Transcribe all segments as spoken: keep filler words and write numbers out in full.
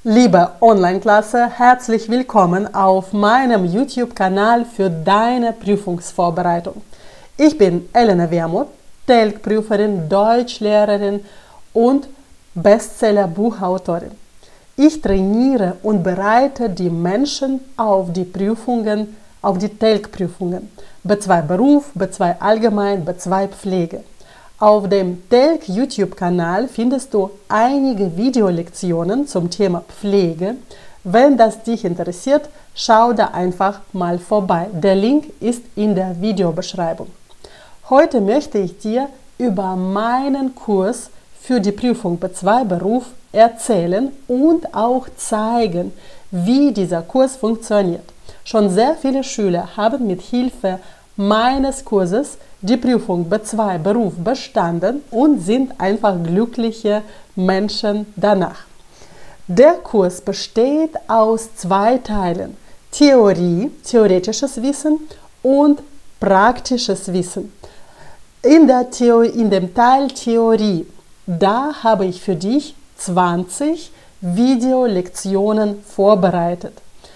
Liebe Online-Klasse, herzlich willkommen auf meinem YouTube-Kanal für deine Prüfungsvorbereitung. Ich bin Elena Wermuth, Telg-Prüferin, Deutschlehrerin und Bestseller-Buchautorin. Ich trainiere und bereite die Menschen auf die Prüfungen, auf die Telg-Prüfungen, B zwei Beruf, B zwei Allgemein, B zwei Pflege. Auf dem Telg YouTube-Kanal findest du einige Videolektionen zum Thema Pflege. Wenn das dich interessiert, schau da einfach mal vorbei. Der Link ist in der Videobeschreibung. Heute möchte ich dir über meinen Kurs für die Prüfung B zwei Beruf erzählen und auch zeigen, wie dieser Kurs funktioniert. Schon sehr viele Schüler haben mit Hilfe meines Kurses die Prüfung B zwei Beruf bestanden und sind einfach glückliche Menschen danach. Der Kurs besteht aus zwei Teilen: Theorie, theoretisches Wissen und praktisches Wissen. In, der Theorie, in dem Teil Theorie, da habe ich für dich zwanzig Videolektionen vorbereitet.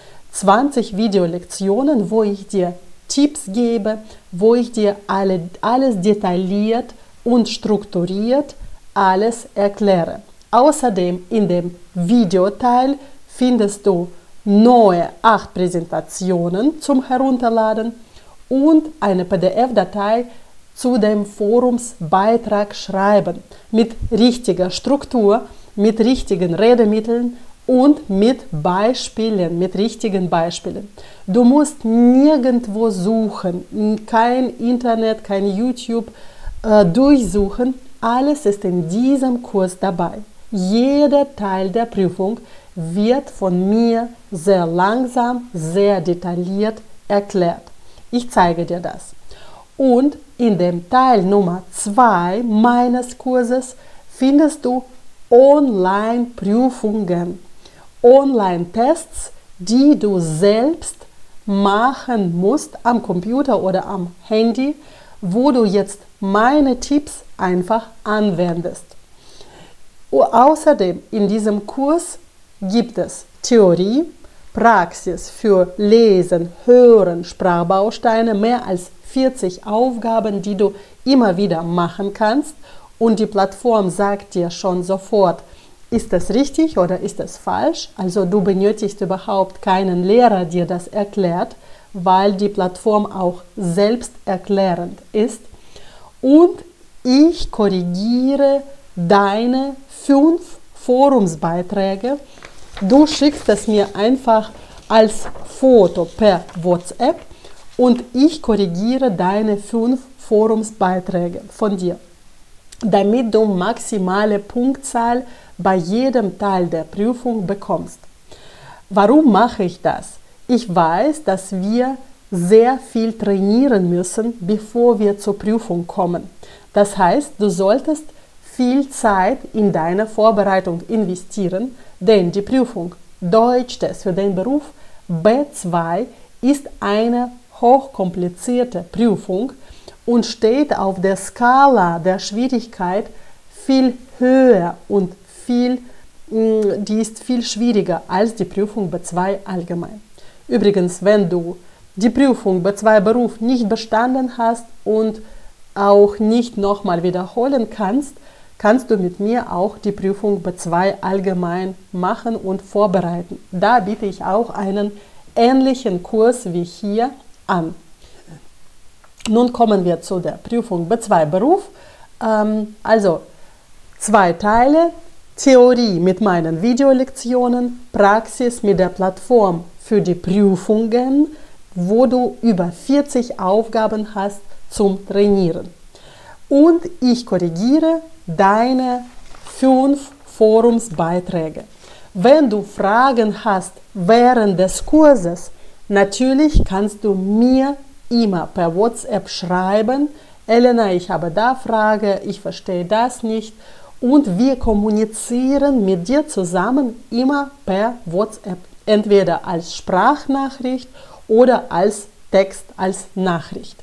zwanzig Videolektionen, wo ich dir Tipps gebe, wo ich dir alle, alles detailliert und strukturiert alles erkläre. Außerdem in dem Videoteil findest du neue acht Präsentationen zum Herunterladen und eine P D F-Datei zu dem Forumsbeitrag schreiben mit richtiger Struktur, mit richtigen Redemitteln und mit Beispielen, mit richtigen Beispielen. Du musst nirgendwo suchen, kein Internet, kein YouTube äh, durchsuchen. Alles ist in diesem Kurs dabei. Jeder Teil der Prüfung wird von mir sehr langsam, sehr detailliert erklärt. Ich zeige dir das. Und in dem Teil Nummer zwei meines Kurses findest du Online-Prüfungen. Online-Tests, die du selbst machen musst am Computer oder am Handy, wo du jetzt meine Tipps einfach anwendest. Außerdem in diesem Kurs gibt es Theorie, Praxis für Lesen, Hören, Sprachbausteine, mehr als vierzig Aufgaben, die du immer wieder machen kannst, und die Plattform sagt dir schon sofort, ist das richtig oder ist das falsch? Also du benötigst überhaupt keinen Lehrer, der das erklärt, weil die Plattform auch selbsterklärend ist. Und ich korrigiere deine fünf Forumsbeiträge. Du schickst es mir einfach als Foto per WhatsApp und ich korrigiere deine fünf Forumsbeiträge von dir, damit du maximale Punktzahl bei jedem Teil der Prüfung bekommst. Warum mache ich das? Ich weiß, dass wir sehr viel trainieren müssen, bevor wir zur Prüfung kommen. Das heißt, du solltest viel Zeit in deine Vorbereitung investieren, denn die Prüfung Deutsch-Test für den Beruf B zwei ist eine hochkomplizierte Prüfung und steht auf der Skala der Schwierigkeit viel höher und viel, die ist viel schwieriger als die Prüfung B zwei allgemein. Übrigens, wenn du die Prüfung B zwei Beruf nicht bestanden hast und auch nicht nochmal wiederholen kannst, kannst du mit mir auch die Prüfung B zwei allgemein machen und vorbereiten. Da biete ich auch einen ähnlichen Kurs wie hier an. Nun kommen wir zu der Prüfung B zwei Beruf. Ähm, also zwei Teile: Theorie mit meinen Videolektionen, Praxis mit der Plattform für die Prüfungen, wo du über vierzig Aufgaben hast zum Trainieren. Und ich korrigiere deine fünf Forumsbeiträge. Wenn du Fragen hast während des Kurses, natürlich kannst du mir immer per WhatsApp schreiben: Elena, ich habe da Frage, ich verstehe das nicht. Und wir kommunizieren mit dir zusammen immer per WhatsApp, entweder als Sprachnachricht oder als Text, als Nachricht.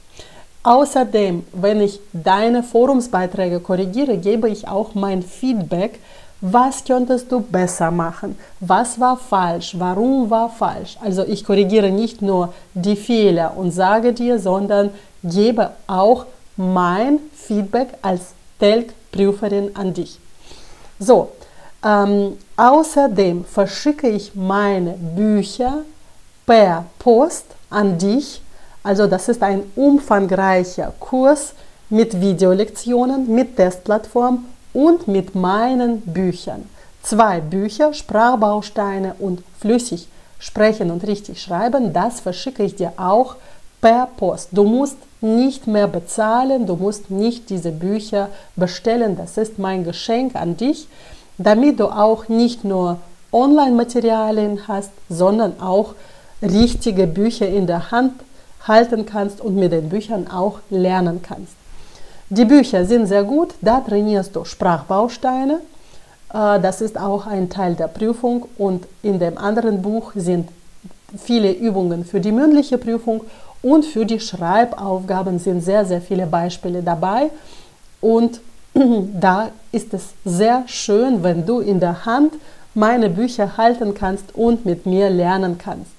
Außerdem, wenn ich deine Forumsbeiträge korrigiere, gebe ich auch mein Feedback Was könntest du besser machen? Was war falsch? Warum war falsch? Also ich korrigiere nicht nur die Fehler und sage dir, sondern gebe auch mein Feedback als Telg-Prüferin an dich. So, ähm, außerdem verschicke ich meine Bücher per Post an dich. Also das ist ein umfangreicher Kurs mit Videolektionen, mit Testplattform und mit meinen Büchern. Zwei Bücher, Sprachbausteine und flüssig sprechen und richtig schreiben, das verschicke ich dir auch per Post. Du musst nicht mehr bezahlen, du musst nicht diese Bücher bestellen. Das ist mein Geschenk an dich, damit du auch nicht nur Online-Materialien hast, sondern auch richtige Bücher in der Hand halten kannst und mit den Büchern auch lernen kannst. Die Bücher sind sehr gut, da trainierst du Sprachbausteine, das ist auch ein Teil der Prüfung, und in dem anderen Buch sind viele Übungen für die mündliche Prüfung und für die Schreibaufgaben sind sehr, sehr viele Beispiele dabei, und da ist es sehr schön, wenn du in der Hand meine Bücher halten kannst und mit mir lernen kannst.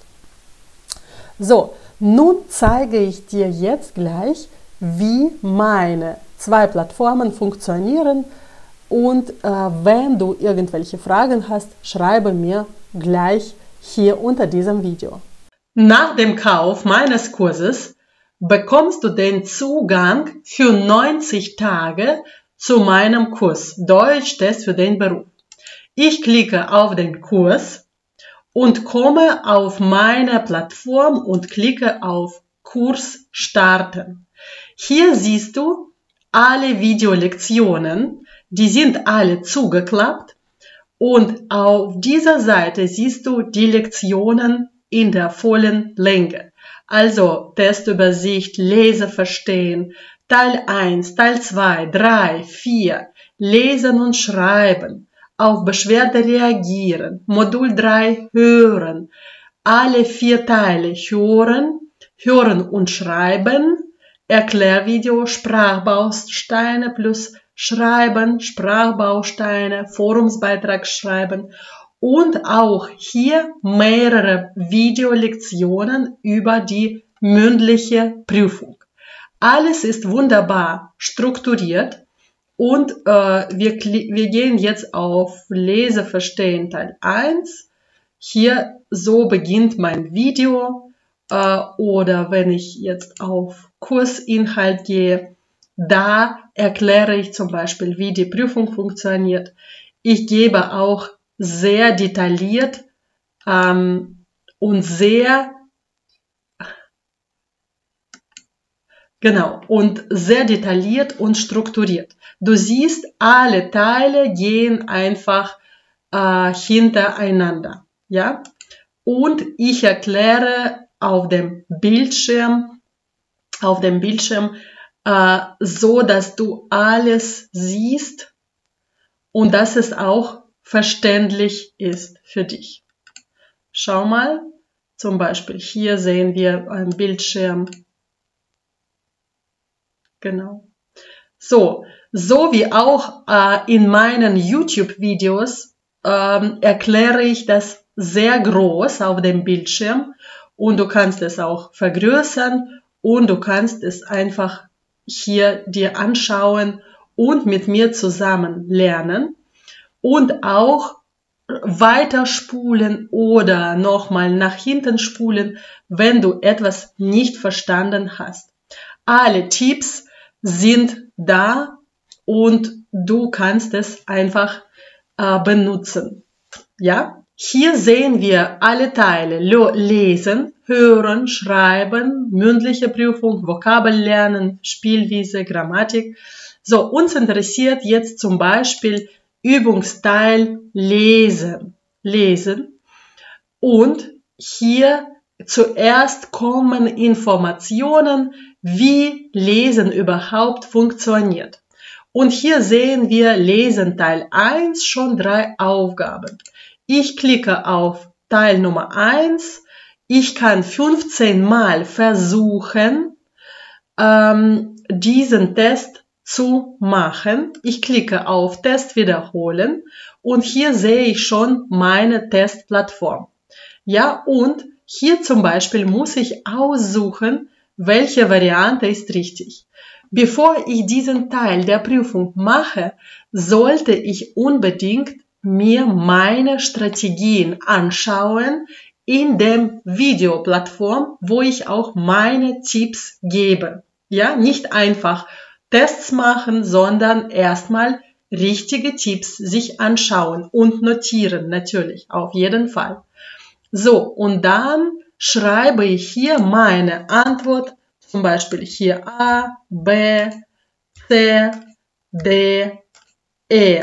So, nun zeige ich dir jetzt gleich, wie meine zwei Plattformen funktionieren, und äh, wenn du irgendwelche Fragen hast, schreibe mir gleich hier unter diesem Video. Nach dem Kauf meines Kurses bekommst du den Zugang für neunzig Tage zu meinem Kurs Deutsch-Test für den Beruf. Ich klicke auf den Kurs und komme auf meine Plattform und klicke auf Kurs starten. Hier siehst du alle Videolektionen, die sind alle zugeklappt, und auf dieser Seite siehst du die Lektionen in der vollen Länge. Also Testübersicht, Leseverstehen, Teil eins, Teil zwei, drei, vier, Lesen und Schreiben, auf Beschwerde reagieren, Modul drei hören, alle vier Teile hören, hören und schreiben, Erklärvideo, Sprachbausteine plus Schreiben, Sprachbausteine, Forumsbeitrag schreiben und auch hier mehrere Videolektionen über die mündliche Prüfung. Alles ist wunderbar strukturiert, und äh, wir, wir gehen jetzt auf Leseverstehen Teil eins. Hier so beginnt mein Video, äh, oder wenn ich jetzt auf Kursinhalt gehe, da erkläre ich zum Beispiel, wie die Prüfung funktioniert. Ich gebe auch sehr detailliert ähm, und sehr genau und sehr detailliert und strukturiert. Du siehst, alle Teile gehen einfach äh, hintereinander, ja. Und ich erkläre auf dem Bildschirm, auf dem Bildschirm, äh, so, dass du alles siehst und dass es auch verständlich ist für dich. Schau mal, zum Beispiel hier sehen wir einen Bildschirm. Genau. So, so wie auch äh, in meinen YouTube-Videos ähm, erkläre ich das sehr groß auf dem Bildschirm, und du kannst es auch vergrößern und du kannst es einfach hier dir anschauen und mit mir zusammen lernen und auch weiterspulen oder nochmal nach hinten spulen, wenn du etwas nicht verstanden hast. Alle Tipps sind da und du kannst es einfach äh, benutzen. Ja? Hier sehen wir alle Teile: Lesen, Hören, Schreiben, mündliche Prüfung, Vokabel lernen, Spielwiese, Grammatik. So, uns interessiert jetzt zum Beispiel Übungsteil Lesen. Lesen. Und hier zuerst kommen Informationen, wie Lesen überhaupt funktioniert. Und hier sehen wir Lesen Teil eins, schon drei Aufgaben. Ich klicke auf Teil Nummer eins. Ich kann fünfzehn Mal versuchen, ähm, diesen Test zu machen. Ich klicke auf Test wiederholen und hier sehe ich schon meine Testplattform. Ja, und hier zum Beispiel muss ich aussuchen, welche Variante ist richtig. Bevor ich diesen Teil der Prüfung mache, sollte ich unbedingt mir meine Strategien anschauen in der Videoplattform, wo ich auch meine Tipps gebe. Ja, nicht einfach Tests machen, sondern erstmal richtige Tipps sich anschauen und notieren, natürlich, auf jeden Fall. So, und dann schreibe ich hier meine Antwort, zum Beispiel hier A, B, C, D, E.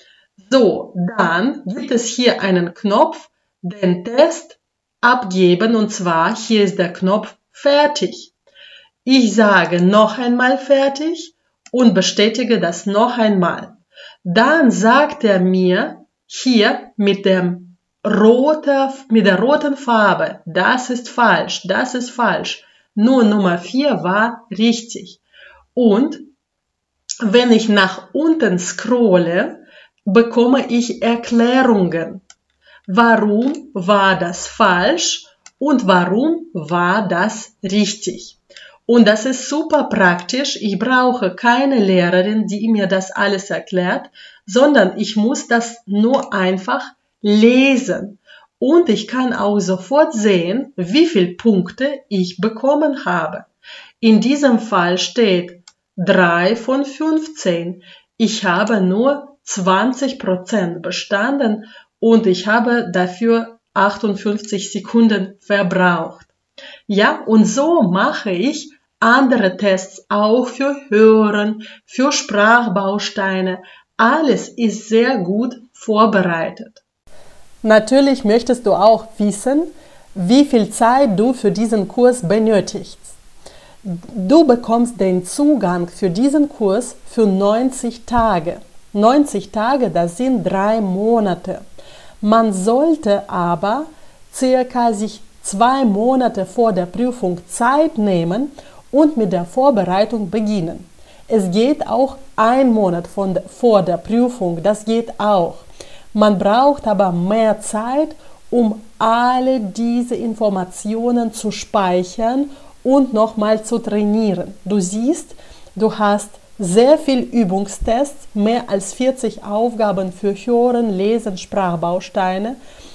So, dann gibt es hier einen Knopf, den Test abgeben, und zwar hier ist der Knopf fertig. Ich sage noch einmal fertig und bestätige das noch einmal. Dann sagt er mir hier mit dem rote, mit der roten Farbe, das ist falsch, das ist falsch. Nur Nummer vier war richtig. Und wenn ich nach unten scrolle, bekomme ich Erklärungen. Warum war das falsch und warum war das richtig? Und das ist super praktisch. Ich brauche keine Lehrerin, die mir das alles erklärt, sondern ich muss das nur einfach lesen. Und ich kann auch sofort sehen, wie viele Punkte ich bekommen habe. In diesem Fall steht drei von fünfzehn. Ich habe nur zwanzig Prozent bestanden und ich habe dafür achtundfünfzig Sekunden verbraucht. Ja, und so mache ich andere Tests auch für Hören, für Sprachbausteine. Alles ist sehr gut vorbereitet. Natürlich möchtest du auch wissen, wie viel Zeit du für diesen Kurs benötigst. Du bekommst den Zugang für diesen Kurs für neunzig Tage. neunzig Tage, das sind drei Monate. Man sollte aber circa sich zwei Monate vor der Prüfung Zeit nehmen und mit der Vorbereitung beginnen. Es geht auch ein Monat von, vor der Prüfung, das geht auch. Man braucht aber mehr Zeit, um alle diese Informationen zu speichern und nochmal zu trainieren. Du siehst, du hast sehr viel Übungstests, mehr als vierzig Aufgaben für Hören, Lesen, Sprachbausteine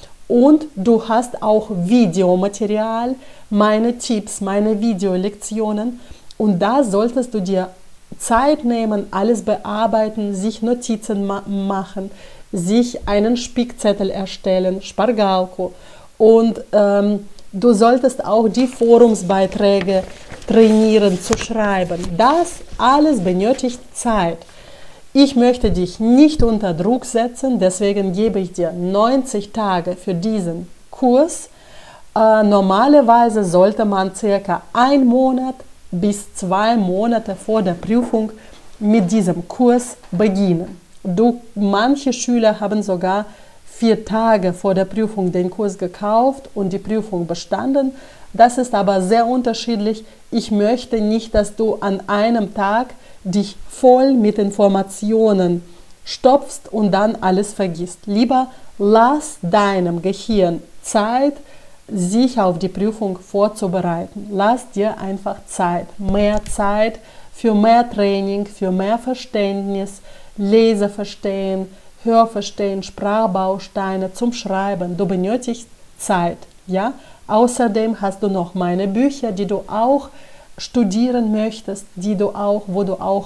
und du hast auch Videomaterial, meine Tipps, meine Videolektionen und da solltest du dir Zeit nehmen, alles bearbeiten, sich Notizen ma machen, sich einen Spickzettel erstellen, Spargalko und ähm, du solltest auch die Forumsbeiträge trainieren zu schreiben. Das alles benötigt Zeit. Ich möchte dich nicht unter Druck setzen, deswegen gebe ich dir neunzig Tage für diesen Kurs. Äh, normalerweise sollte man circa einen Monat bis zwei Monate vor der Prüfung mit diesem Kurs beginnen. Du, manche Schüler haben sogar vier Tage vor der Prüfung den Kurs gekauft und die Prüfung bestanden. Das ist aber sehr unterschiedlich. Ich möchte nicht, dass du an einem Tag dich voll mit Informationen stopfst und dann alles vergisst. Lieber lass deinem Gehirn Zeit, sich auf die Prüfung vorzubereiten. Lass dir einfach Zeit, mehr Zeit für mehr Training, für mehr Verständnis, Leseverstehen, Hörverstehen, Sprachbausteine zum Schreiben. Du benötigst Zeit, ja? Außerdem hast du noch meine Bücher, die du auch studieren möchtest, die du auch, wo du auch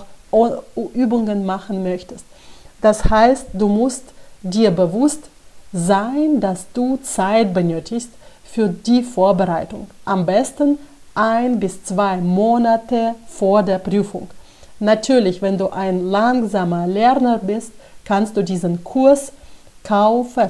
Übungen machen möchtest. Das heißt, du musst dir bewusst sein, dass du Zeit benötigst für die Vorbereitung. Am besten ein bis zwei Monate vor der Prüfung. Natürlich, wenn du ein langsamer Lerner bist, kannst du diesen Kurs kaufen,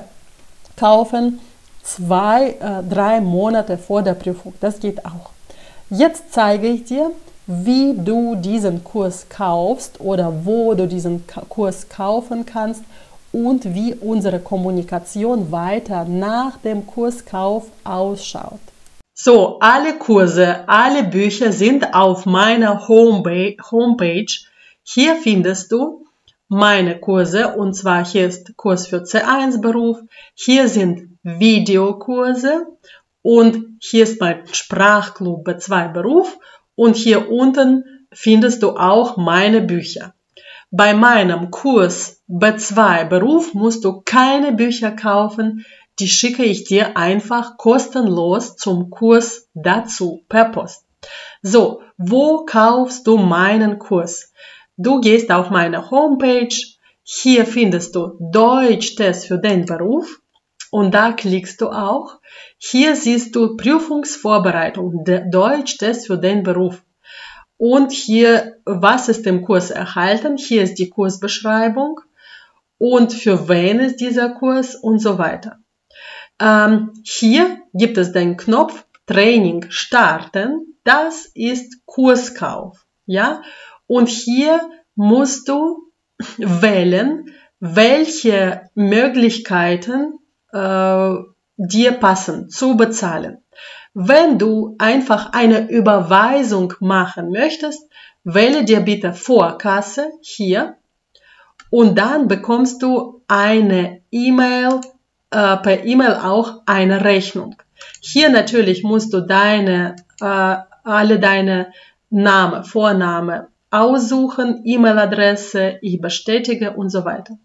kaufen zwei, äh, drei Monate vor der Prüfung. Das geht auch. Jetzt zeige ich dir, wie du diesen Kurs kaufst oder wo du diesen Kurs kaufen kannst und wie unsere Kommunikation weiter nach dem Kurskauf ausschaut. So, alle Kurse, alle Bücher sind auf meiner Homepage. Hier findest du meine Kurse, und zwar hier ist Kurs für C eins Beruf, hier sind Videokurse und hier ist mein Sprachclub B zwei Beruf und hier unten findest du auch meine Bücher. Bei meinem Kurs B zwei Beruf musst du keine Bücher kaufen, die schicke ich dir einfach kostenlos zum Kurs dazu per Post. So, wo kaufst du meinen Kurs? Du gehst auf meine Homepage, hier findest du Deutsch-Test für den Beruf und da klickst du auch. Hier siehst du Prüfungsvorbereitung, Deutsch-Test für den Beruf. Und hier, was ist im Kurs erhalten? Hier ist die Kursbeschreibung und für wen ist dieser Kurs und so weiter. Ähm, hier gibt es den Knopf Training starten. Das ist Kurskauf. Ja? Und hier musst du wählen, welche Möglichkeiten äh, dir passen zu bezahlen. Wenn du einfach eine Überweisung machen möchtest, wähle dir bitte Vorkasse hier und dann bekommst du eine E-Mail, äh, per E-Mail auch eine Rechnung. Hier natürlich musst du deine, äh, alle deine Name, Vorname aussuchen, E-Mail-Adresse, ich bestätige und so weiter.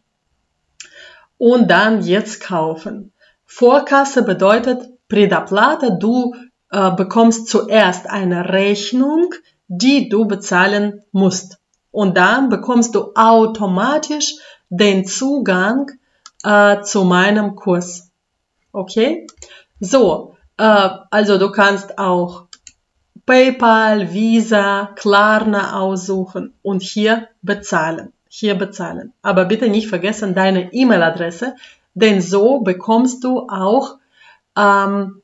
Und dann jetzt kaufen. Vorkasse bedeutet Предоплата, du äh, bekommst zuerst eine Rechnung, die du bezahlen musst. Und dann bekommst du automatisch den Zugang äh, zu meinem Kurs. Okay? So, äh, also du kannst auch PayPal, Visa, Klarna aussuchen und hier bezahlen. Hier bezahlen. Aber bitte nicht vergessen deine E-Mail-Adresse, denn so bekommst du auch ähm,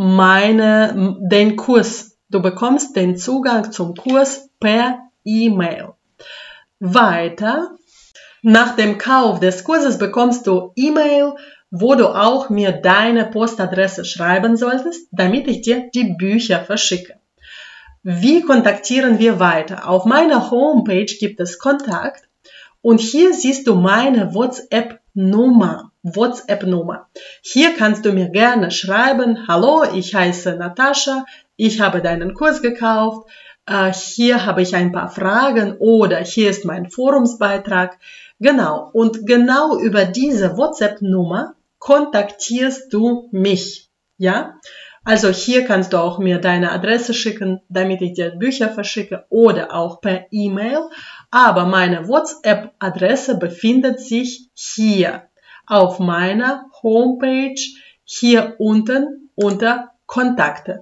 meine, den Kurs. Du bekommst den Zugang zum Kurs per E-Mail. Weiter, nach dem Kauf des Kurses bekommst du E-Mail, wo du auch mir deine Postadresse schreiben solltest, damit ich dir die Bücher verschicke. Wie kontaktieren wir weiter? Auf meiner Homepage gibt es Kontakt und hier siehst du meine WhatsApp-Nummer. WhatsApp-Nummer. Hier kannst du mir gerne schreiben, hallo, ich heiße Natascha, ich habe deinen Kurs gekauft, äh, hier habe ich ein paar Fragen oder hier ist mein Forumsbeitrag. Genau, und genau über diese WhatsApp-Nummer kontaktierst du mich. Ja? Also hier kannst du auch mir deine Adresse schicken, damit ich dir Bücher verschicke oder auch per E-Mail. Aber meine WhatsApp-Adresse befindet sich hier auf meiner Homepage, hier unten unter Kontakte.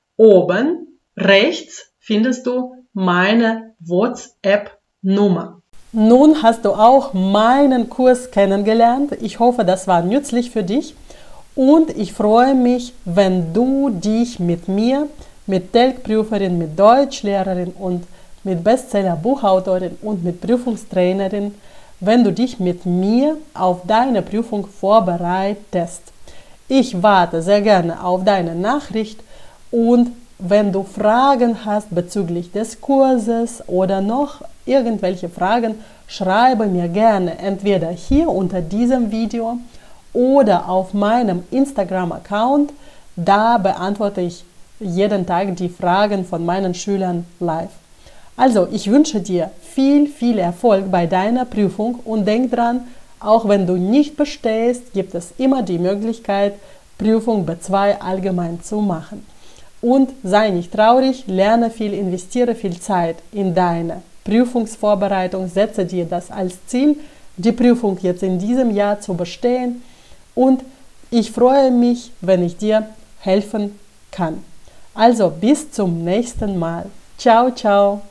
Oben rechts findest du meine WhatsApp-Nummer. Nun hast du auch meinen Kurs kennengelernt. Ich hoffe, das war nützlich für dich. Und ich freue mich, wenn du dich mit mir, mit Telg-Prüferin, mit Deutschlehrerin und mit Bestseller-Buchautorin und mit Prüfungstrainerin, wenn du dich mit mir auf deine Prüfung vorbereitest. Ich warte sehr gerne auf deine Nachricht und wenn du Fragen hast bezüglich des Kurses oder noch irgendwelche Fragen, schreibe mir gerne entweder hier unter diesem Video oder auf meinem Instagram-Account. Da beantworte ich jeden Tag die Fragen von meinen Schülern live. Also, ich wünsche dir viel, viel Erfolg bei deiner Prüfung und denk dran, auch wenn du nicht bestehst, gibt es immer die Möglichkeit, Prüfung B zwei allgemein zu machen. Und sei nicht traurig, lerne viel, investiere viel Zeit in deine Prüfungsvorbereitung, setze dir das als Ziel, die Prüfung jetzt in diesem Jahr zu bestehen und ich freue mich, wenn ich dir helfen kann. Also bis zum nächsten Mal. Ciao, ciao.